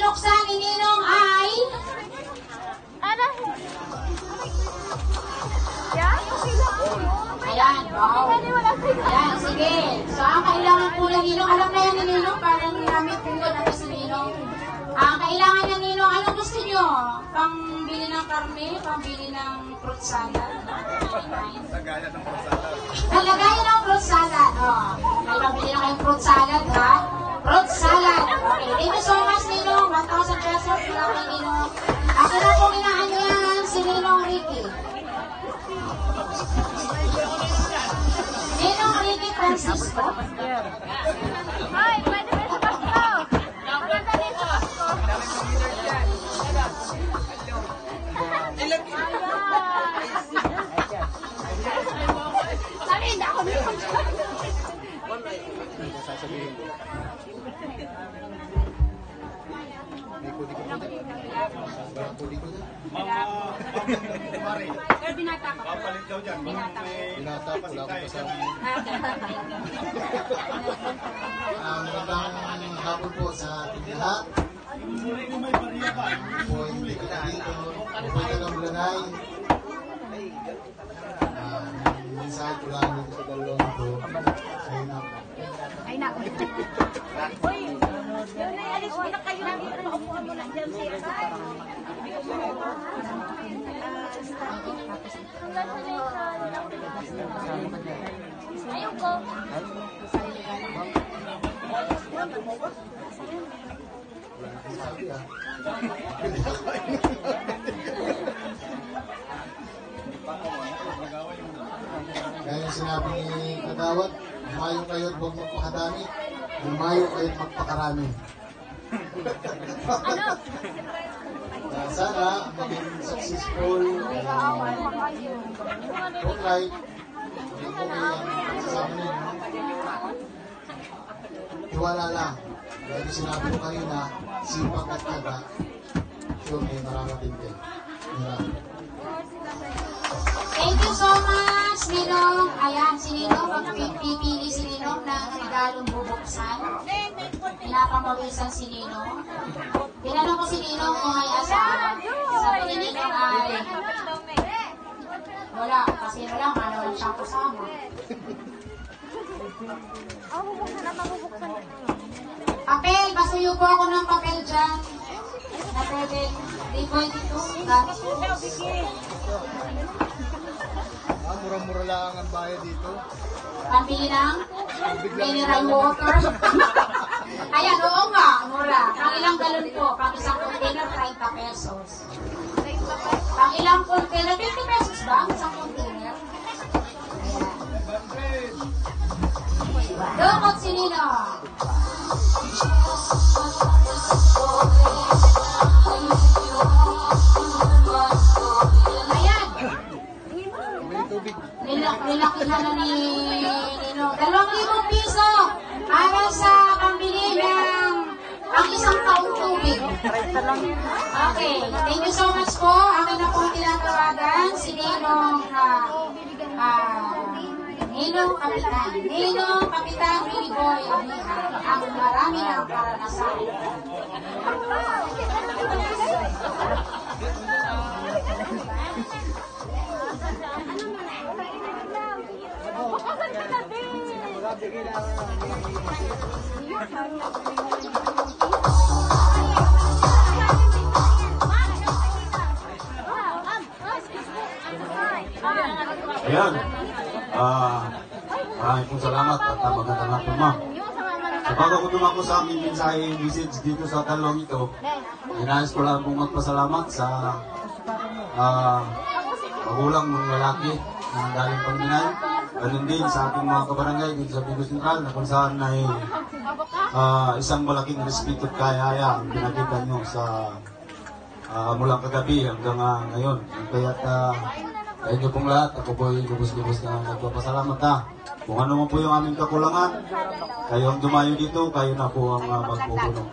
binuksan ni Ninong ay... Ayan, wow. Ayan, sige. So, ang kailangan po ng Ninong, alam na yan ni Ninong, parang gamit po na po si Ninong. Ang kailangan ng Ninong, anong gusto nyo? Pangbili ng karne, pangbili ng fruit salad. Lagayan ng fruit salad. Lagayan ng fruit salad. Oh, may pambili na kayong fruit salad, ha? Fruit salad. Okay, thank you so much, Ninong. 1,000 pesos mula kay Ninong. Ako na po inaanyahan si Ninong Ricky. Ninong Ricky Francisco. Hoy, pwede ba sa Pasko? Maganda rin sa Pasko. Sabi, hindi ako nito. Sir, binata ka. Papalit daw dyan. Binata pa wala ko kasama. Magandang hapon po sa ating lahat. Po hindi ko na dito. Po tagang Bulanay. Minsan ko lang dito sa dalawang ito. Ay, naku. Uy, yun na, alis mo na kayo. Paupuan mo na dyan siya. Ayaw ko. Kaya yung sinabi ni Kagawad, lumayo kayo at huwag magpakadami. Lumayo kayo at magpakarami. Sana maging successful Portlight. Hindi ko kayo ang sasama ninyo. Tiwala lang. Kaya yung sinabi ko kanina, sipag at taga. Sure, may mararating din. Thank you so much, Ninong. Ayan, si Ninong, magpipili si Ninong ng regalong bubuksan. Pinapamawisan si Ninong. Tinanong ko si Ninong kung may asawa. Sabi ni Ninong ay, wala, kasi wala, ano siyang kasama. Papel, basuyo po ako ng papel dyan. Na pwede, 3.2. Mura-mura lang ang bayad dito. Pambili ng mineral water. Ayan, oo nga, mura. Pang ilang galon po, pang isang container, 30 pesos. Pang ilang container, 50 pesos ba? Isang container. Ayan. Dokot si Nino. Ayan. Nilakihan na ni Nino. 2,000 piso para sa pambili ng ang isang taong tubig. Okay, thank you so much po. Akin na po tinatawagan si Ninong Ninong Kapitan. Ninong Kapitan Willie Boy Abiha. Ang marami ng karanasan. Ayan. Maraming pong salamat at magandang hapon, ma'am. So, bago ko dumako sa aming mensahe message dito sa talong ito, inayos ko lang pong magpasalamat sa magulang ng lalaki na galing Pangminay. Ganun din sa ating mga kabarangay dito sa Bicol Central na kung saan ay isang malaking respeto at kayaya ang pinakita nyo sa mula kagabi hanggang ngayon. Kaya't sa inyo pong lahat, ako po ay lubos-lubos na nagpapasalamat na. Kung ano man po yung aming kakulangan, kayo ang dumayo dito, kayo na po ang magpupulong.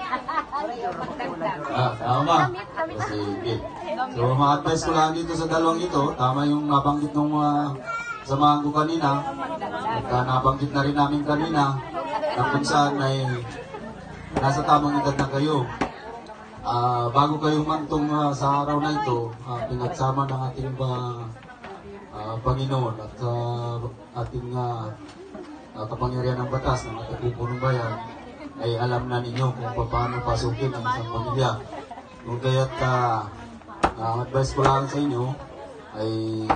Tama. Sige. So, ma-advise ko lang dito sa dalawang ito, tama yung nabanggit ng samahan ko kanina, at nabanggit na rin namin kanina, na kung saan ay nasa tamang edad na kayo. bago kayo mantong sa araw na ito, pinagsama ng ating Panginoon at ating kapangyarihan ng batas ng ating punong bayan, ay alam na ninyo kung paano pasukin ang isang pamilya. Kung kaya't ang advice ko lang sa inyo ay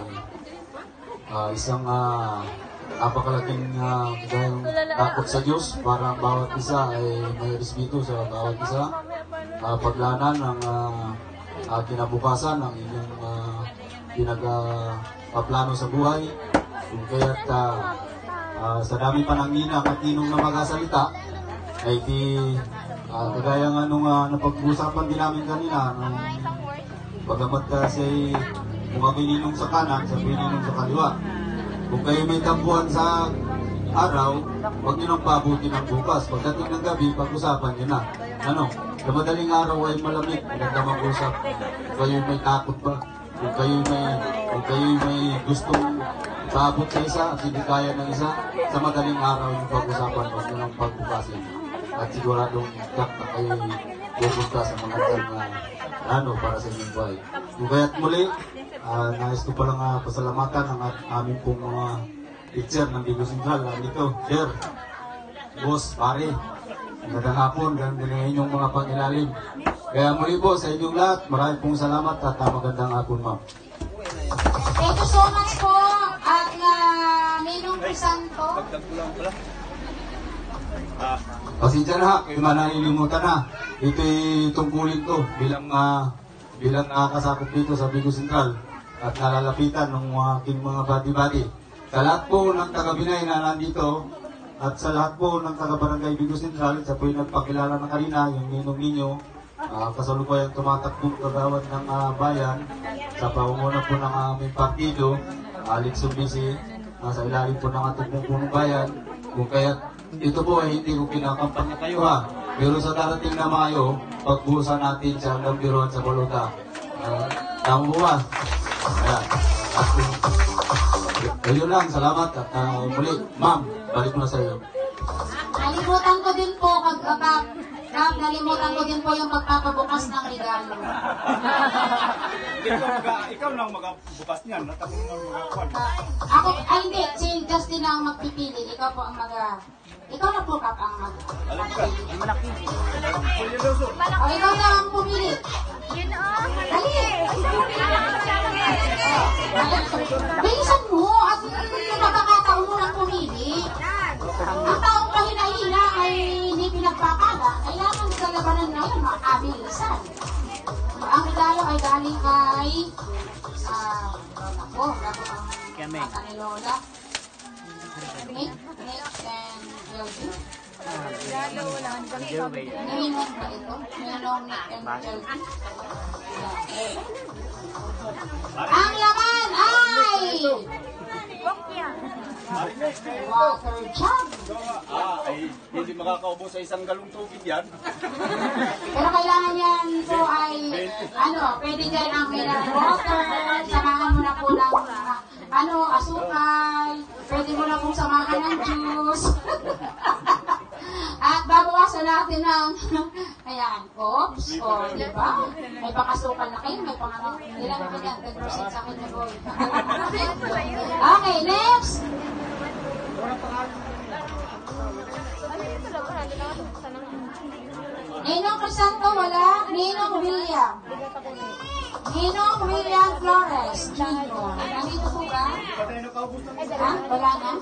isang napakalaking takot sa Diyos para ang bawat isa ay may respeto sa bawat isa, paglanan ng kinabukasan ng inyong pinagpaplano sa buhay. Kung kaya't sa dami pa ng ninang at ninong na magasalita, ay kagaya nga nung napag-uusapan din namin kanina, bagamat kasi kung ako'y ninong sa kanan, sabihin ninong sa kaliwa. Kung kayo may tampuhan sa araw, huwag nyo nang pabuti ng bukas. Pagdating ng gabi, pag-usapan nyo na. Sa madaling araw ay malamig, maganda mag-usap. Kung kayo may takot ba? Kung kayo may gustong paabot sa isa at hindi kaya ng isa, sa madaling araw yung pag-usapan, huwag nyo nang pagbukasin. At siguradong tak na kayo pupunta sa magandang para sa inyong buhay. Kung kaya't muli, nais ko palang pasalamatan ang aming pong mga teacher ng Bigo Sentral. Dito, sir, boss, pare, magandang hapon, ganun din ang inyong mga pangilalim. Kaya muli po sa inyong lahat, maraming pong salamat at magandang hapon, ma'am. Thank you so much po at Ninong Crisanto. Pasensya na, kayo man nalilimutan na. Ito'y tungkulin ko bilang nakakasakop dito sa Bigo Sentral at nalalapitan ng aking mga body-body. Sa lahat po ng taga-Binay na nandito at sa lahat po ng taga-Barangay Bigo Sentral, sa po'y nagpakilala na kanina, yung ninong ninyo, kasalukuyang tumatakbong kagawad ng bayan sa pangunguna po ng aming partido, Alex Sumbisi, sa ilalim po ng ating punong bayan. Kung kaya ito po ay hindi ko kinakampanya kayo ha, pero sa darating na Mayo, pagbuhusan natin sa Lambiron sa Baluta. Tama mo ba? Ayan. Ayun lang, salamat at muli, ma'am, balik na sa iyo. Nalimutan ko din po, nalimutan ko din po yung pagpapabukas ng regalo. Ikaw lang magabukas niyan, natapos lang magakuan. Ako, hindi, si Justin ang magpipili, ikaw po ang ikaw na po Kap ang magpipili. O, ikaw na ang pumili. Dali! Bilisan mo at yung makakataon mo lang pumili. Ang taong kahina-hina ay hindi pinagpapala. Kailangan sa labanan na yun, makabilisan. Ang regalo ay galing kay Mata ni Lola. Nick and Joji. Ninong ba ito? Ninong Nick and Joji. Ang laman ay water jug. Ay hindi makakaubo sa isang galong tubig yan. Pero kailangan yan po ay, pwede dyan ang mineral water, samahan mo na po ng, asukal, pwede mo na pong samahan ng juice. At babawasan natin ng, oops, di ba? May pakasukal na kayo, may pangano, ilan na yan, 10% sa akin na boy. Okay, next! Ninong Crisanto, wala. Ninong William. Ninong William Flores. Ninong. Nandito po ba? Wala na?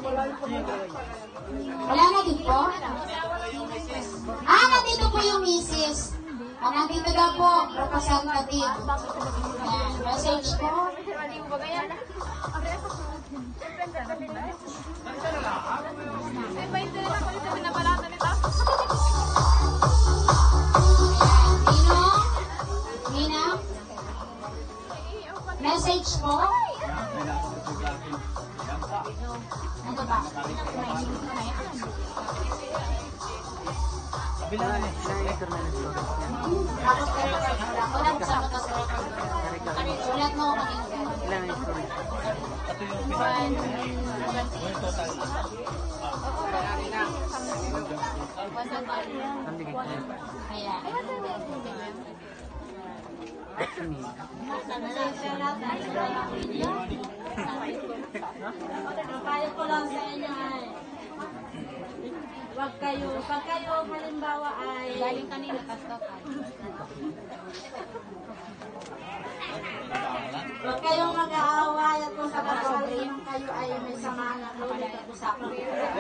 Wala na din po? Nandito po yung misis. Nandito daw po, representative. Message po. Nina? Message po? Ano ba? Ulat mo Ayan. Payo ko lang sa inyo ay pag kayo halimbawa ay galing kanina pastokan. Huwag kayong mag-aaway at kung sa kasabihin kayo ay may samaan na loob at usapan.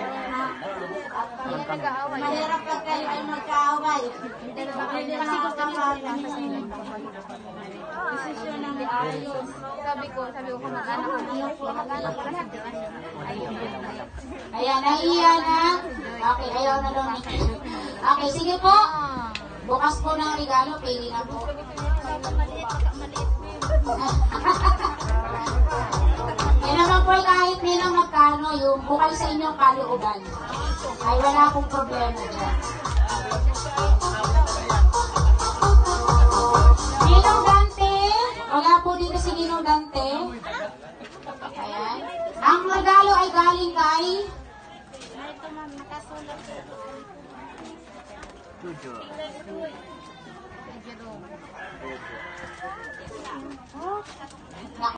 Mahirap pag kayo ay mag-aaway. Kasi gusto nila desisyon ng ayos. Sabi ko mag-anak ko na. Ayan, nahiya na. Okay, ayaw na daw ni. Okay, sige po. Bukas po ng regalo, pili na po. Yan naman po kahit nilang magkano, yung bukal sa inyong kalooban. Ay wala akong problema dyan. Ninong Dante, wala po dito si Ninong Dante. Ayan. Ang regalo ay galing kay Ito ma'am, nakasulat.